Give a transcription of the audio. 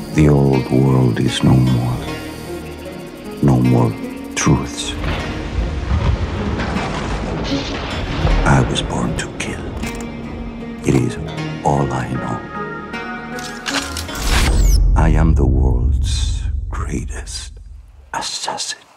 The old world is no more. No more truths. I was born to kill. It is all I know. I am the world's greatest assassin.